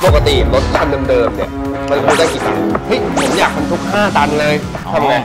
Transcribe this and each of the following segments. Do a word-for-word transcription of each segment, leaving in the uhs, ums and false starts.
ปกติรถคันเดิมๆเนี่ยมันบรรทุกได้กี่ตันเฮ้ยผมอยากบรรทุกห้าตันเลยทำไง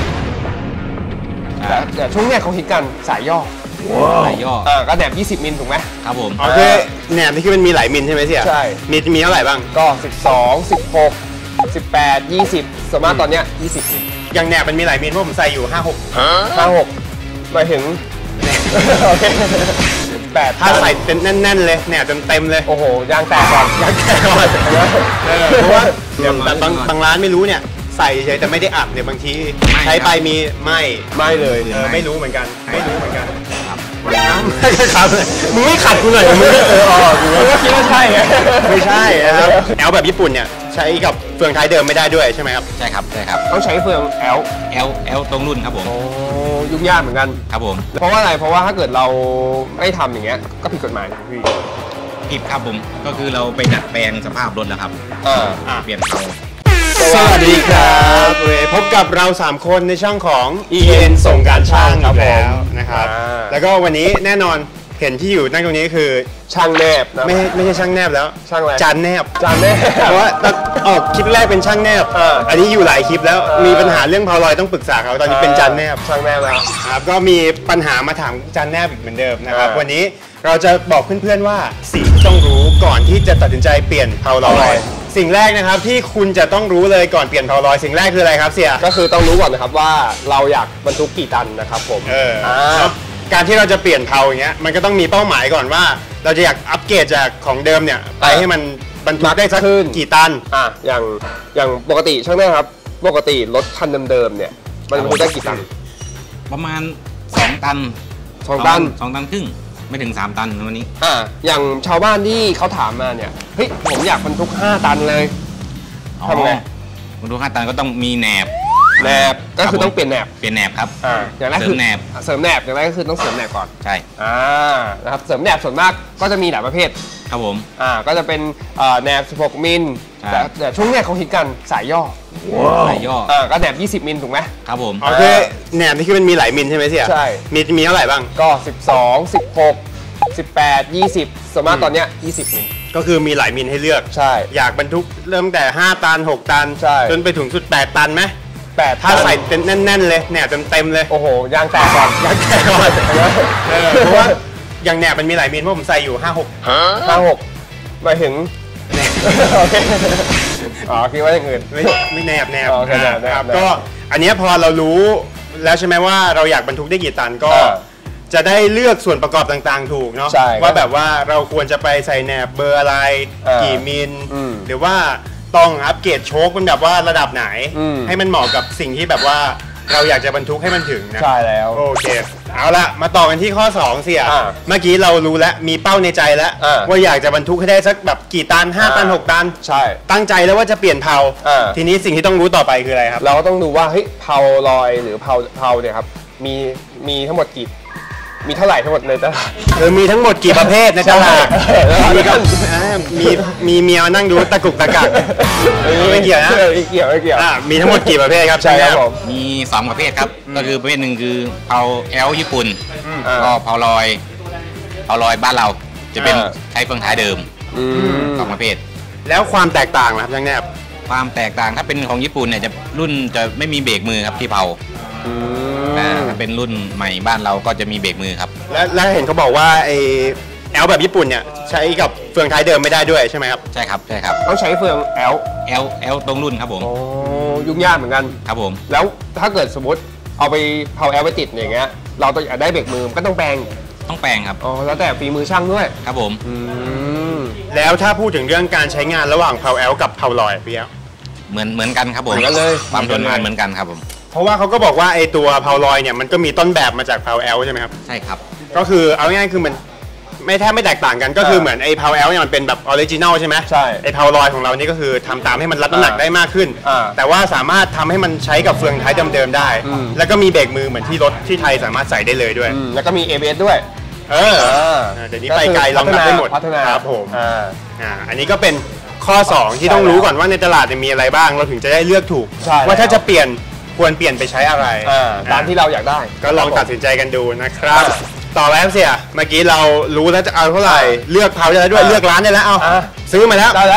แต่แต่ช่วงนี้เขาฮิตกันสายย่อสายย่ออ่าก็แหนบยี่สิบมิลถูกไหมครับผมโอเคแหนบนี่คือมันมีหลายมิลใช่ไหมเสี่ยใช่มีมีเท่าไหร่บ้างก็สิบสอง สิบหก สิบแปด ยี่สิบส่วนมากตอนเนี้ยยี่สิบมิลอย่างแหนบมันมีหลายมิลเพราะผมใส่อยู่ห้าหกห้าหกหมายถึงโอเคแปดถ้าใส่แน่นๆเลยแหนบเต็มๆเลยโอ้โหยางแตกก่อนยางแตกก่อนเพราะว่าแต่บางบางร้านไม่รู้เนี่ยใส่เฉยแต่ไม่ได้อัดเนี่ยบางทีใช้ไปมีไม่ไม่เลยไม่รู้เหมือนกันไม่รู้เหมือนกันไม่ครับมึงไม่ขัดกูหน่อยมึงเอออ๋อกูก็คิดว่าใช่ไงไม่ใช่นะครับแอลแบบญี่ปุ่นเนี่ยใช้กับเฟืองท้ายเดิมไม่ได้ด้วยใช่ไหมครับใช่ครับใช่ครับต้องใช้เฟืองแอลแอลแอลตรงรุ่นครับผมโอ้ยุ่งยากเหมือนกันครับผมเพราะว่าอะไรเพราะว่าถ้าเกิดเราไม่ทำอย่างเงี้ยก็ผิดกฎหมายพี่ผิดครับผมก็คือเราไปดัดแปลงสภาพรถแล้วครับอ่าเปลี่ยนเขาสวัสดีครับพบกับเราสามคนในช่องของ อี เอ็น ส่งการช่างครับแล้วนะครับแล้วก็วันนี้แน่นอนเห็นที่อยู่นั่งตรงนี้คือช่างแนบนะไม่ไม่ใช่ช่างแนบแล้วช่างอะไรจานแนบจานแนบเพราะว่าออกคลิปแรกเป็นช่างแนบอันนี้อยู่หลายคลิปแล้วมีปัญหาเรื่องเพาลอยต้องปรึกษาเขาตอนนี้เป็นจานแนบช่างแนบแล้วครับก็มีปัญหามาถามจานแนบอีกเหมือนเดิมนะครับวันนี้เราจะบอกเพื่อนๆว่าสิ่งที่ต้องรู้ก่อนที่จะตัดสินใจเปลี่ยนเพาลอยสิ่งแรกนะครับที่คุณจะต้องรู้เลยก่อนเปลี่ยนเพาลอยสิ่งแรกคืออะไรครับเสี่ยก็คือต้องรู้ก่อนนะครับว่าเราอยากบรรทุกกี่ตันนะครับผมเออการที่เราจะเปลี่ยนเพาอย่างเงี้ยมันก็ต้องมีเป้าหมายก่อนว่าเราจะอยากอัปเกรดจากของเดิมเนี่ยไปให้มันบรรทุกได้สักกี่ตันอ่ะอย่างอย่างปกติช่างแน่ครับปกติรถคันเดิมๆเนี่ยมันบรรทุกได้กี่ตันประมาณสองตันสองตันสองตันครึ่งไม่ถึงสามตันวันนี้อ่าอย่างชาวบ้านที่เขาถามมาเนี่ยเฮ้ยผมอยากบรรทุกห้าตันเลยทำไงบรรทุกห้าตันก็ต้องมีแหนบแหนบก็คือต้องเปลี่ยนแหนบเปลี่ยนแหนบครับอ่าอย่างแรกคือแหนบเสริมแหนบอย่างแรกก็คือต้องเสริมแหนบก่อนใช่อ่านะครับเสริมแหนบส่วนมากก็จะมีหลายประเภทครับผมอ่าก็จะเป็นแหนบสิบหกมิลแต่แต่ช่วงนี้เขาฮิตกันสายย่อสายย่ออ่าก็แหนบยี่สิบมิลถูกไหมครับผมโอเคแหนบนี่คือมันมีหลายมิลใช่ไหมเสี่ยใช่มีมีเท่าไหร่บ้างก็สิบสอง สิบหก สิบแปด ยี่สิบส่วนมากตอนเนี้ยยี่สิบมิลก็คือมีหลายมิลให้เลือกใช่อยากบรรทุกเริ่มแต่ห้าตันหกตันจนไปถึงสุดแปดตันไหมแปดถ้าใส่แน่นๆเลยแหนบเต็มๆเลยโอ้โหยางแตกก่อนยางแตกก่อนเพราะว่าอย่างแหนบมันมีหลายมิลเพราะผมใส่อยู่ห้าหกห้าหกหมายถึงโอเคอ๋อคิดว่าอย่างอื่นไม่ไม่แหนบแหนบนะครับก็อันนี้พอเรารู้แล้วใช่ไหมว่าเราอยากบรรทุกได้กี่ตันก็จะได้เลือกส่วนประกอบต่างๆถูกเนาะว่าแบบว่าเราควรจะไปใส่แหนบเบอร์อะไรกี่มิลหรือว่าต้องอัปเกรดโชคเป็นแบบว่าระดับไหนให้มันเหมาะกับสิ่งที่แบบว่าเราอยากจะบรรทุกให้มันถึงนะใช่แล้วโอเคเอาละมาต่อกันที่ข้อสองเสี่ยเมื่อกี้เรารู้แล้วมีเป้าในใจแล้วว่าอยากจะบรรทุกให้ได้สักแบบกี่ตันห้าตันหกตันใช่ตั้งใจแล้วว่าจะเปลี่ยนเพาทีนี้สิ่งที่ต้องรู้ต่อไปคืออะไรครับเราก็ต้องดูว่าเฮ้ยเพาลอยหรือเพาเพาเนี่ยครับมีมีทั้งหมดกี่มีเท่าไหร่ทั้งหมดในตลาดหรือมีทั้งหมดกี่ประเภทในตลาดมีก็มีมีเมียนั่งดูตะกุกตะกักไม่เกี่ยวนะไม่เกี่ยวไม่เกี่ยวมีทั้งหมดกี่ประเภทครับใช่ครับผมมีสองประเภทครับก็คือประเภทหนึ่งคือเพาแอลญี่ปุ่นก็เพาลอยเพาลอยบ้านเราจะเป็นใช้เฟืองท้ายเดิมสองประเภทแล้วความแตกต่างนะครับยังแนบความแตกต่างถ้าเป็นของญี่ปุ่นเนี่ยจะรุ่นจะไม่มีเบรกมือครับที่เพาถ้าเป็นรุ่นใหม่บ้านเราก็จะมีเบรกมือครับและและเห็นเขาบอกว่าไอแอลแบบญี่ปุ่นเนี่ยใช้กับเฟืองท้ายเดิมไม่ได้ด้วยใช่ไหมครับใช่ครับใช่ครับต้องใช้เฟืองแอลแอลแอลตรงรุ่นครับผมโอ้ยุ่งยากเหมือนกันครับผมแล้วถ้าเกิดสมมติเอาไปเผาแอลไปติดอย่างเงี้ยเราต้องอยากได้เบรกมือก็ต้องแปลงต้องแปลงครับอ๋อแล้วแต่ฝีมือช่างด้วยครับผมแล้วถ้าพูดถึงเรื่องการใช้งานระหว่างเพาแอลกับเพาลอยพี่เอาเหมือนเหมือนกันครับผมเหมือนกันเลยความทนทานเหมือนกันครับผมเพราะว่าเขาก็บอกว่าไอตัวเพาลอยเนี่ยมันก็มีต้นแบบมาจากเพาแอลใช่ไหมครับใช่ครับก็คือเอาง่ายๆคือมันไม่แทบไม่แตกต่างกันก็คือเหมือนไอเพาแอลเนี่ยมันเป็นแบบออริจินัลใช่ไหมใช่ไอเพาลอยของเรานี่ก็คือทำตามให้มันรับน้ำหนักได้มากขึ้นแต่ว่าสามารถทำให้มันใช้กับเฟืองท้ายเดิมๆได้แล้วก็มีเบรกมือเหมือนที่รถที่ไทยสามารถใส่ได้เลยด้วยแล้วก็มี เอ บี เอส ด้วยเออเดี๋ยวนี้ไปไกลลองนับได้หมดครับผมอ่าอันนี้ก็เป็นข้อสองที่ต้องรู้ก่อนว่าในตลาดมีอะไรบ้างเราถึงจะได้เลือกถูกว่าถ้าจะเปลี่ยนควรเปลี่ยนไปใช้อะไรตามที่เราอยากได้ก็ลองตัดสินใจกันดูนะครับต่อแล้วเสียเมื่อกี้เรารู้แล้วจะเอาเท่าไหร่เลือกเพาได้แล้วด้วยเลือกร้านได้แล้วเอาซื้อมาแล้วได้แล้ว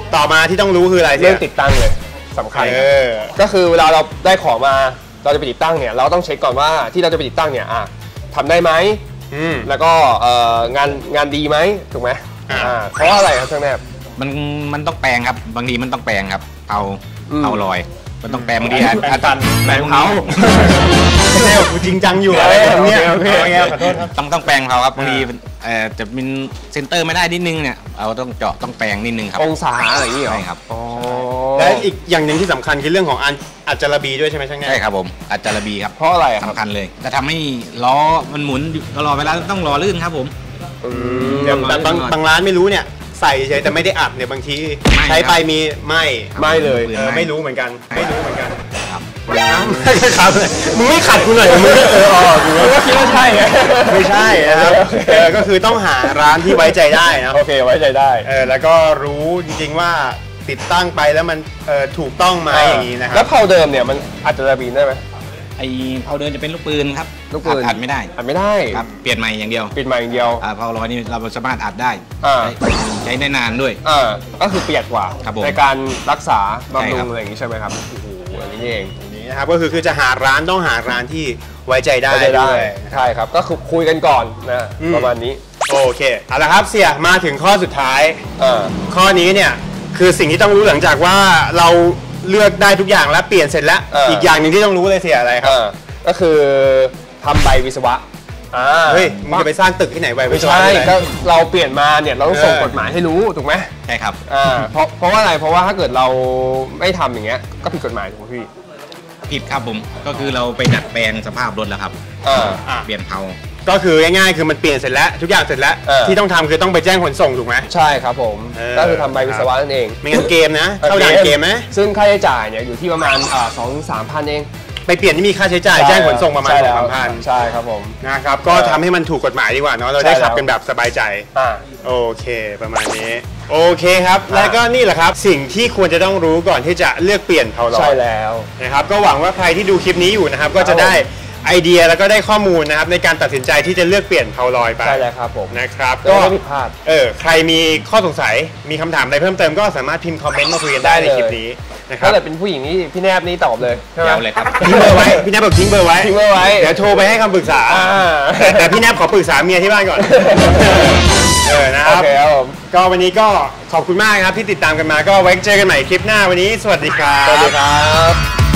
ต่อมาที่ต้องรู้คืออะไรเรื่องติดตั้งเลยสำคัญก็คือเวลาเราได้ของมาเราจะไปติดตั้งเนี่ยเราต้องเช็คก่อนว่าที่เราจะไปติดตั้งเนี่ยอ่ะทำได้ไหมแล้วก็งานงานดีไหมถูกไหมเพราะอะไรครับช่างแนบมันมันต้องแปลงครับบางทีมันต้องแปลงครับเผาเผาลอยมันต้องแปลงบางทีอาจารย์แปลงเผาแนวกูจริงจังอยู่อะไรแบบนี้ขอโทษครับต้องต้องแปลงเผาครับบางทีจะเป็นเซนเตอร์ไม่ได้นิดนึงเนี่ยเราต้องเจาะต้องแปลงนิดนึงครับองศาอะไรอย่างนี้เหรอใช่ครับและอีกอย่างหนึ่งที่สำคัญคือเรื่องของอัจฉริบีด้วยใช่ไหมช่างแนบใช่ครับผมอัจฉริบีครับเพราะอะไรสำคัญเลยจะททำให้ล้อมันหมุนตลอดเวลาต้องรอลื่นครับผมแต่บางบางร้านไม่รู้เนี่ยใส่เฉยแต่ไม่ได้อัดเนี่ยบางทีใช้ไปมีไม่ไม่เลยไม่รู้เหมือนกันไม่รู้เหมือนกันครับครับมึงไม่ขัดกูหน่อยมึงเอออ๋อกูก็คิดว่าใช่ไงไม่ใช่นะครับเออก็คือต้องหาร้านที่ไว้ใจได้นะโอเคไว้ใจได้เออแล้วก็รู้จริงๆว่าติดตั้งไปแล้วมันเออถูกต้องไหมอย่างนี้นะครับแล้วเผาเดิมเนี่ยมันอัดจะระบีได้ไหมไอเผาเดิมจะเป็นลูกปืนครับลูกปืนอัดไม่ได้อัดไม่ได้ครับเปลี่ยนใหม่อย่างเดียวเปลี่ยนใหม่อย่างเดียวอ่าเผาลอยนี่เราสามารถอัดได้ใช้ได้นานด้วยอ่าก็คือประหยัดกว่าในการรักษาบำรุงอะไรอย่างนี้ใช่ไหมครับโอ้โหอันนี้เองนี่นะครับก็คือคือจะหาร้านต้องหาร้านที่ไว้ใจได้ด้วยใช่ครับก็คือคุยกันก่อนนะประมาณนี้โอเคเอาละครับเสี่ยมาถึงข้อสุดท้ายข้อนี้เนี่ยคือสิ่งที่ต้องรู้หลังจากว่าเราเลือกได้ทุกอย่างแล้วเปลี่ยนเสร็จแล้วอีกอย่างหนึ่งที่ต้องรู้เลยเสียอะไรครับก็คือทำใบวิศวะเฮ้ยมึงจะไปสร้างตึกที่ไหนใบวิศวะใช่ก็เราเปลี่ยนมาเนี่ยเราต้องส่งกฎหมายให้รู้ถูกไหมใช่ครับเพราะเพราะว่าอะไรเพราะว่าถ้าเกิดเราไม่ทำอย่างเงี้ยก็ผิดกฎหมายถูกไหมพี่ผิดครับผมก็คือเราไปดัดแปลงสภาพรถแล้วครับเปลี่ยนเผาก็คือง่ายๆคือมันเปลี่ยนเสร็จแล้วทุกอย่างเสร็จแล้วที่ต้องทำคือต้องไปแจ้งขนส่งถูกไหมใช่ครับผมก็คือทำใบวิศวะนั่นเองไม่งั้นเกมนะเข้าด่านเกมไหมซึ่งค่าใช้จ่ายเนี่ยอยู่ที่ประมาณสองถึงสามพันเองไปเปลี่ยนที่มีค่าใช้จ่ายแจ้งขนส่งประมาณสองสามพันใช่ครับผมนะครับก็ทำให้มันถูกกฎหมายดีกว่าเนาะเราได้ขับกันแบบสบายใจโอเคประมาณนี้โอเคครับแล้วก็นี่แหละครับสิ่งที่ควรจะต้องรู้ก่อนที่จะเลือกเปลี่ยนเผาลอยใช่แล้วนะครับก็หวังว่าใครที่ดูคลิปนี้อยู่นะครับก็จะได้ไอเดียแล้วก็ได้ข้อมูลนะครับในการตัดสินใจที่จะเลือกเปลี่ยนเผาลอยไปใช่แล้วครับผมนะครับก็ไม่ผิดพลาดเออใครมีข้อสงสัยมีคำถามอะไรเพิ่มเติมก็สามารถพิมพ์คอมเมนต์มาคุยกันได้ในคลิปนี้นะครับถ้าเกิดเป็นผู้หญิงนี่พี่แนบนี่ตอบเลยใช่ไหมเลยครับทิ้งเบอร์ไว้พี่แนบบอกทิ้งเบอร์ไว้ทิ้งเบอร์ไว้เดี๋ยวโทรไปให้คำปรึกษาแต่พี่แนบขอปรึกษาเมียที่บ้านก่อนเออนะครับก็วันนี้ก็ขอบคุณมากครับที่ติดตามกันมาก็ไว้เจอกันใหม่คลิปหน้าวันนี้สวัสดีครับสวัสดีครับ